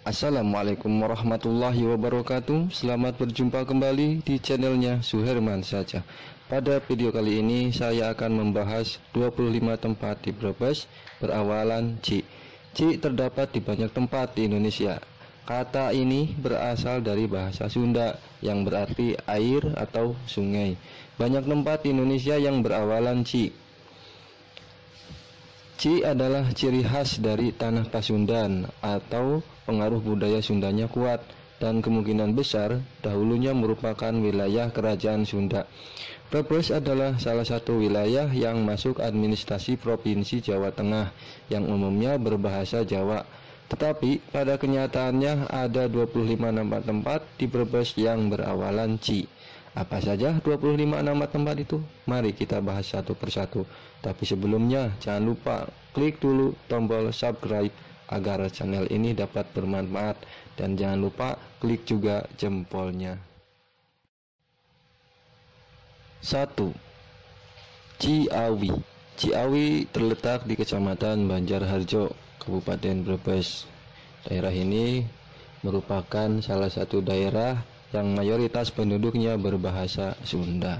Assalamualaikum warahmatullahi wabarakatuh. Selamat berjumpa kembali di channelnya Suherman saja. Pada video kali ini saya akan membahas 25 tempat di Brebes berawalan C. C terdapat di banyak tempat di Indonesia. Kata ini berasal dari bahasa Sunda yang berarti air atau sungai. Banyak tempat di Indonesia yang berawalan C. C adalah ciri khas dari tanah Pasundan atau pengaruh budaya Sundanya kuat dan kemungkinan besar dahulunya merupakan wilayah kerajaan Sunda. Brebes adalah salah satu wilayah yang masuk administrasi Provinsi Jawa Tengah yang umumnya berbahasa Jawa. Tetapi pada kenyataannya ada 25 nama tempat di Brebes yang berawalan C. Apa saja 25 nama tempat itu? Mari kita bahas satu persatu. Tapi sebelumnya jangan lupa klik dulu tombol subscribe agar channel ini dapat bermanfaat, dan jangan lupa klik juga jempolnya. 1. Ciawi. Ciawi terletak di Kecamatan Banjarharjo, Kabupaten Brebes. Daerah ini merupakan salah satu daerah yang mayoritas penduduknya berbahasa Sunda.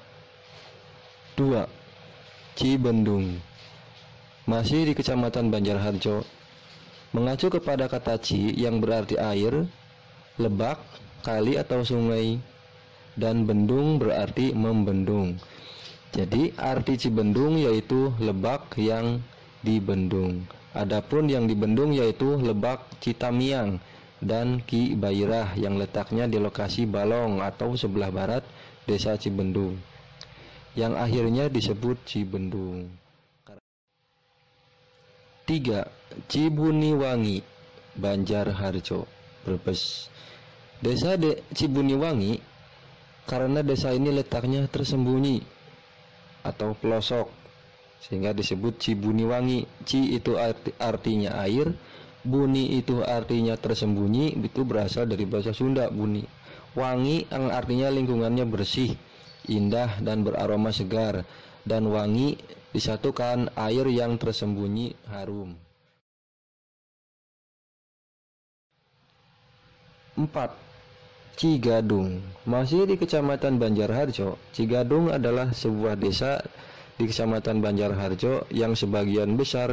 2. Cibendung. Masih di Kecamatan Banjarharjo. Mengacu kepada kata Ci yang berarti air, lebak, kali atau sungai, dan bendung berarti membendung. Jadi arti Cibendung yaitu lebak yang dibendung. Adapun yang dibendung yaitu lebak Citamiang dan Ki Bairah yang letaknya di lokasi Balong atau sebelah barat Desa Cibendung, yang akhirnya disebut Cibendung. 3. Cibuniwangi, Banjarharjo, Brebes. Desa Cibuniwangi karena desa ini letaknya tersembunyi atau pelosok sehingga disebut Cibuniwangi. Ci itu artinya air, Buni itu artinya tersembunyi, itu berasal dari bahasa Sunda buni. Wangi yang artinya lingkungannya bersih, indah dan beraroma segar, dan wangi disatukan air yang tersembunyi harum. 4. Cigadung. Masih di Kecamatan Banjarharjo. Cigadung adalah sebuah desa di Kecamatan Banjarharjo yang sebagian besar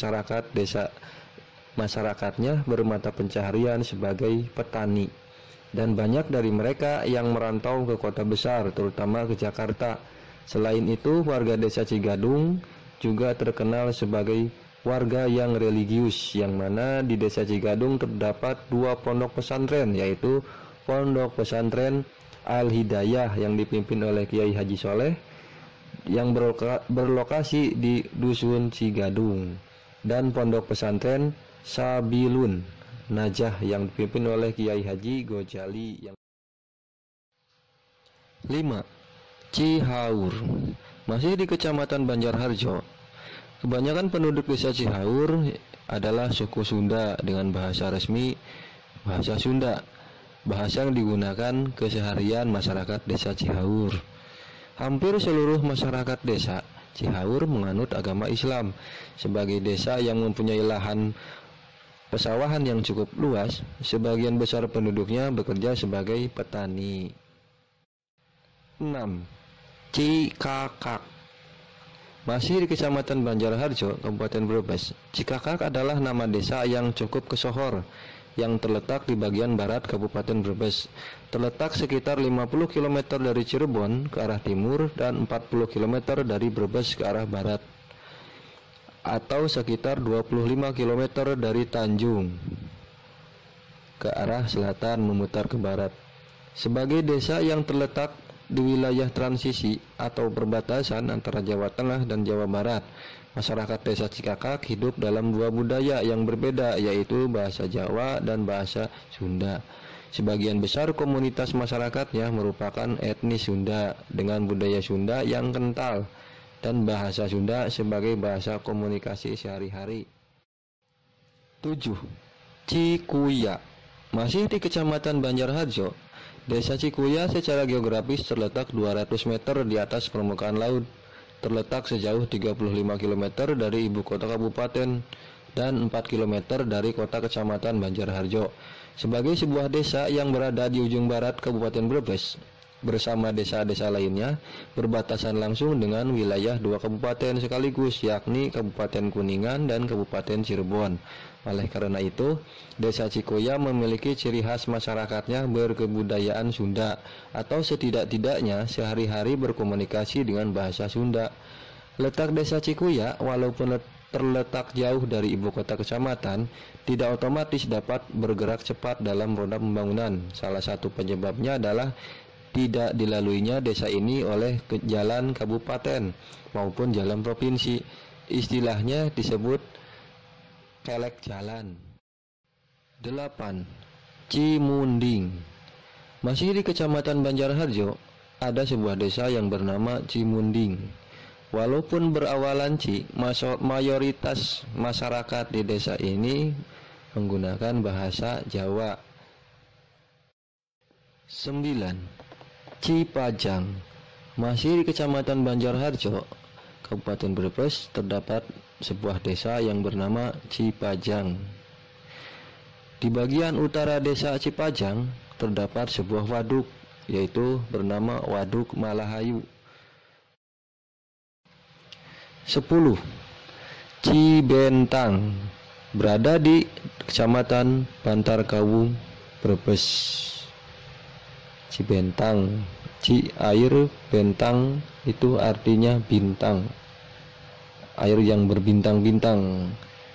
masyarakatnya bermata pencaharian sebagai petani, dan banyak dari mereka yang merantau ke kota besar, terutama ke Jakarta. Selain itu, warga desa Cigadung juga terkenal sebagai warga yang religius, yang mana di desa Cigadung terdapat 2 pondok pesantren, yaitu Pondok Pesantren Al-Hidayah yang dipimpin oleh Kiai Haji Soleh yang berlokasi di Dusun Cigadung, dan Pondok Pesantren Sabilun Najah yang dipimpin oleh Kiai Haji Gojali. 5. Cihaur. Masih di Kecamatan Banjarharjo. Kebanyakan penduduk desa Cihaur adalah suku Sunda dengan bahasa resmi bahasa Sunda, bahasa yang digunakan keseharian masyarakat desa Cihaur. Hampir seluruh masyarakat desa Cihaur menganut agama Islam. Sebagai desa yang mempunyai lahan pesawahan yang cukup luas, sebagian besar penduduknya bekerja sebagai petani. 6. Cikakak. Masih di Kecamatan Banjarharjo, Kabupaten Brebes. Cikakak adalah nama desa yang cukup kesohor yang terletak di bagian barat Kabupaten Brebes. Terletak sekitar 50 km dari Cirebon ke arah timur dan 40 km dari Brebes ke arah barat, atau sekitar 25 km dari Tanjung ke arah selatan memutar ke barat. Sebagai desa yang terletak di wilayah transisi atau perbatasan antara Jawa Tengah dan Jawa Barat, masyarakat desa Cikakak hidup dalam 2 budaya yang berbeda, yaitu bahasa Jawa dan bahasa Sunda. Sebagian besar komunitas masyarakatnya merupakan etnis Sunda dengan budaya Sunda yang kental dan bahasa Sunda sebagai bahasa komunikasi sehari-hari. 7. Cikuya. Masih di Kecamatan Banjarharjo. Desa Cikuya secara geografis terletak 200 meter di atas permukaan laut. Terletak sejauh 35 km dari ibu kota kabupaten dan 4 km dari kota kecamatan Banjarharjo. Sebagai sebuah desa yang berada di ujung barat Kabupaten Brebes, bersama desa-desa lainnya berbatasan langsung dengan wilayah 2 kabupaten sekaligus, yakni Kabupaten Kuningan dan Kabupaten Cirebon. Oleh karena itu, Desa Cikoya memiliki ciri khas masyarakatnya berkebudayaan Sunda, atau setidak-tidaknya sehari-hari berkomunikasi dengan bahasa Sunda. Letak Desa Cikoya, walaupun terletak jauh dari ibu kota kecamatan, tidak otomatis dapat bergerak cepat dalam roda pembangunan. Salah satu penyebabnya adalah tidak dilaluinya desa ini oleh jalan kabupaten maupun jalan provinsi. Istilahnya disebut kelek jalan. 8. Cimunding. Masih di Kecamatan Banjarharjo, ada sebuah desa yang bernama Cimunding. Walaupun berawalan Ci, mayoritas masyarakat di desa ini menggunakan bahasa Jawa. 9. Cipajang. Masih di Kecamatan Banjarharjo, Kabupaten Brebes, terdapat sebuah desa yang bernama Cipajang. Di bagian utara desa Cipajang terdapat sebuah waduk, yaitu bernama Waduk Malahayu. 10. Cibentang. Berada di Kecamatan Bantarkawung, Brebes. Cibentang, air, bentang itu artinya bintang, air yang berbintang-bintang.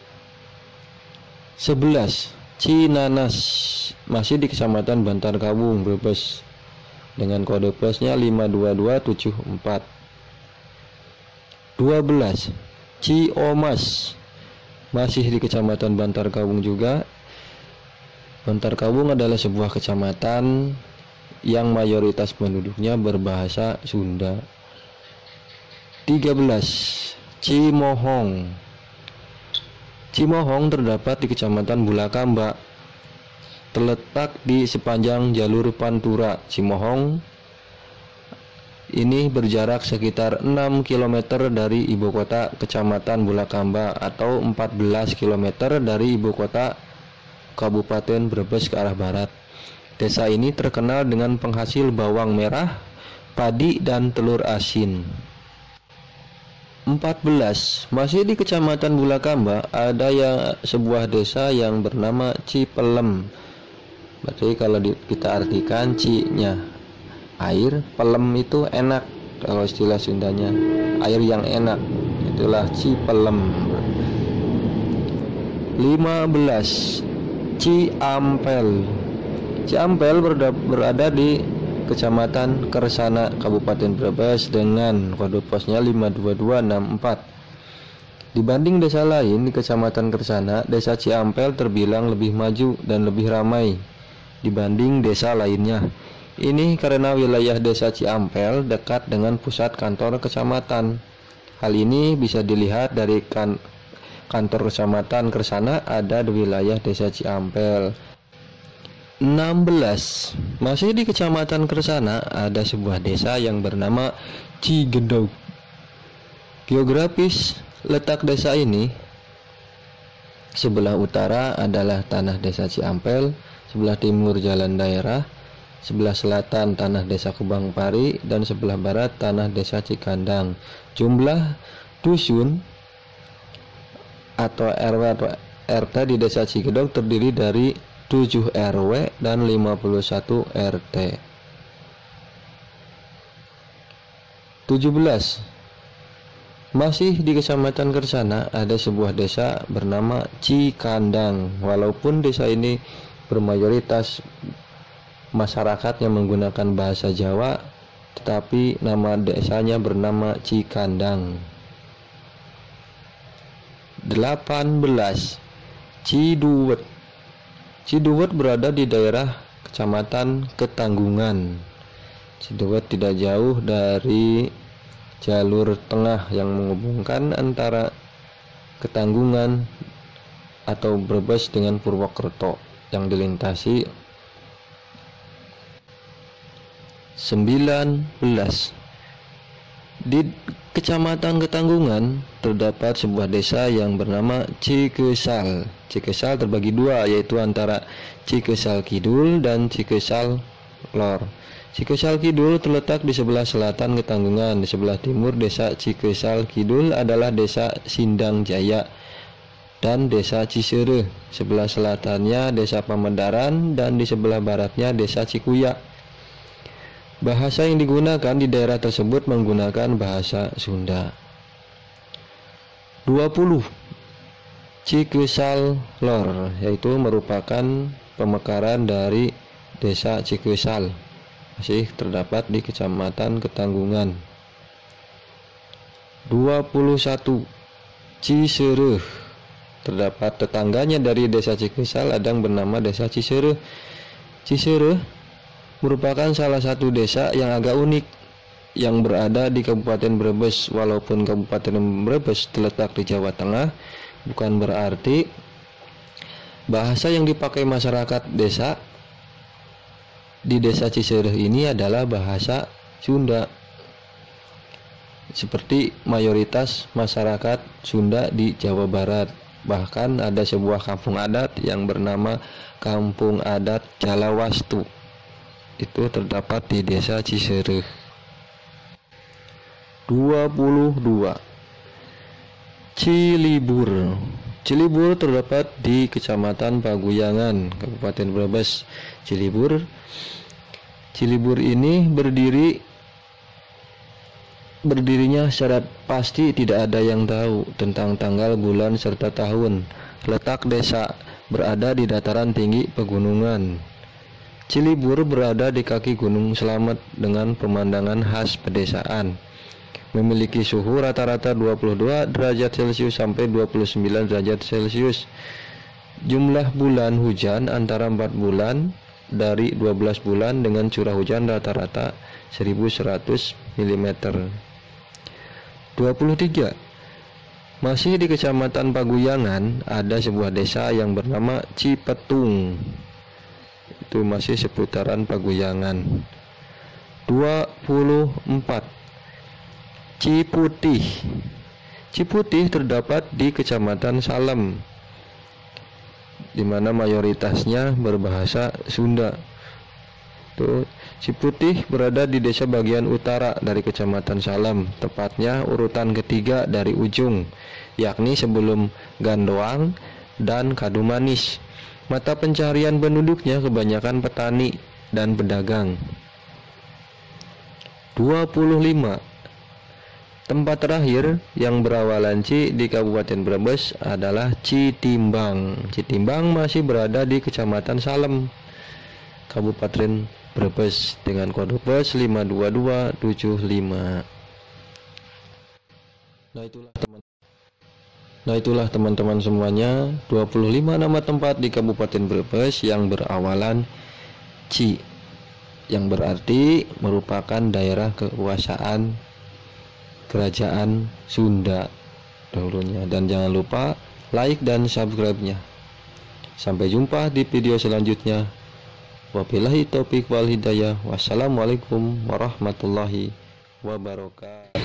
11. Cinanas. Masih di Kecamatan Bantarkawung, Brebes, dengan kode plusnya 52274. 12. Ciomas. Masih di Kecamatan Bantarkawung juga. Bantarkawung adalah sebuah kecamatan yang mayoritas penduduknya berbahasa Sunda. 13. Cimohong. Cimohong terdapat di Kecamatan Bulakamba, terletak di sepanjang jalur Pantura. Cimohong ini berjarak sekitar 6 km dari ibu kota Kecamatan Bulakamba, atau 14 km dari ibu kota Kabupaten Brebes ke arah barat. Desa ini terkenal dengan penghasil bawang merah, padi, dan telur asin. 14. Masih di Kecamatan Bulakamba, ada sebuah desa yang bernama Cipelem. Berarti kalau kita artikan Ci-nya air, pelem itu enak, kalau istilah Sundanya air yang enak, itulah Cipelem. 15. Ciampel. Ciampel berada di Kecamatan Kersana, Kabupaten Brebes, dengan kode posnya 52264. Dibanding desa lain di Kecamatan Kersana, desa Ciampel terbilang lebih maju dan lebih ramai dibanding desa lainnya. Ini karena wilayah desa Ciampel dekat dengan pusat kantor kecamatan. Hal ini bisa dilihat dari kantor kecamatan Kersana ada di wilayah desa Ciampel. 16. Masih di Kecamatan Kersana, ada sebuah desa yang bernama Cigedog. Geografis letak desa ini, sebelah utara adalah tanah desa Ciampel, sebelah timur jalan daerah, sebelah selatan tanah desa Kubang Pari, dan sebelah barat tanah desa Cikandang. Jumlah dusun atau RT di desa Cigedog terdiri dari 7 RW dan 51 RT. 17. Masih di Kecamatan Kersana, ada sebuah desa bernama Cikandang. Walaupun desa ini bermayoritas masyarakat yang menggunakan bahasa Jawa, tetapi nama desanya bernama Cikandang. 18. Ciduwet. Ciduwet berada di daerah Kecamatan Ketanggungan. Ciduwet tidak jauh dari jalur tengah yang menghubungkan antara Ketanggungan atau Brebes dengan Purwokerto yang dilintasi. 19. Di Kecamatan Ketanggungan terdapat sebuah desa yang bernama Cikesal. Cikesal terbagi dua, yaitu antara Cikesal Kidul dan Cikesal Lor. Cikesal Kidul terletak di sebelah selatan Ketanggungan. Di sebelah timur desa Cikesal Kidul adalah desa Sindang Jaya dan desa Cisereh. Sebelah selatannya desa Pamedaran dan di sebelah baratnya desa Cikuya. Bahasa yang digunakan di daerah tersebut menggunakan bahasa Sunda. 20. Cikesal Lor, yaitu merupakan pemekaran dari desa Cikesal, masih terdapat di Kecamatan Ketanggungan. 21. Cisereh, terdapat tetangganya dari desa Cikesal ada yang bernama desa Cisereh. Cisereh merupakan salah satu desa yang agak unik yang berada di Kabupaten Brebes. Walaupun Kabupaten Brebes terletak di Jawa Tengah, bukan berarti bahasa yang dipakai masyarakat desa di desa Cisereh ini adalah bahasa Sunda, seperti mayoritas masyarakat Sunda di Jawa Barat. Bahkan ada sebuah kampung adat yang bernama Kampung Adat Jalawastu, itu terdapat di desa Cisereh. 22. Cilibur. Cilibur terdapat di Kecamatan Paguyangan, Kabupaten Brebes. Cilibur ini berdirinya secara pasti tidak ada yang tahu tentang tanggal, bulan, serta tahun. Letak desa berada di dataran tinggi pegunungan. Cilibur berada di kaki Gunung Slamet dengan pemandangan khas pedesaan. Memiliki suhu rata-rata 22 derajat Celcius sampai 29 derajat Celcius. Jumlah bulan hujan antara 4 bulan dari 12 bulan dengan curah hujan rata-rata 1100 mm. 23. Masih di Kecamatan Paguyangan ada sebuah desa yang bernama Cipetung. Itu masih seputaran Paguyangan. 24. Ciputih. Ciputih terdapat di Kecamatan Salem, di mana mayoritasnya berbahasa Sunda. Ciputih berada di desa bagian utara dari Kecamatan Salem, tepatnya urutan ketiga dari ujung, yakni sebelum Gandoang dan Kadumanis. Mata pencarian penduduknya kebanyakan petani dan pedagang. 25. Tempat terakhir yang berawalan C di Kabupaten Brebes adalah Citimbang. Citimbang masih berada di Kecamatan Salem, Kabupaten Brebes dengan kode pos 52275. Nah itulah teman-teman semuanya 25 nama tempat di Kabupaten Brebes yang berawalan C, yang berarti merupakan daerah kekuasaan Kerajaan Sunda dahulunya. Dan jangan lupa like dan subscribe-nya. Sampai jumpa di video selanjutnya. Wabillahi taufiq wal hidayah. Wassalamualaikum warahmatullahi wabarakatuh.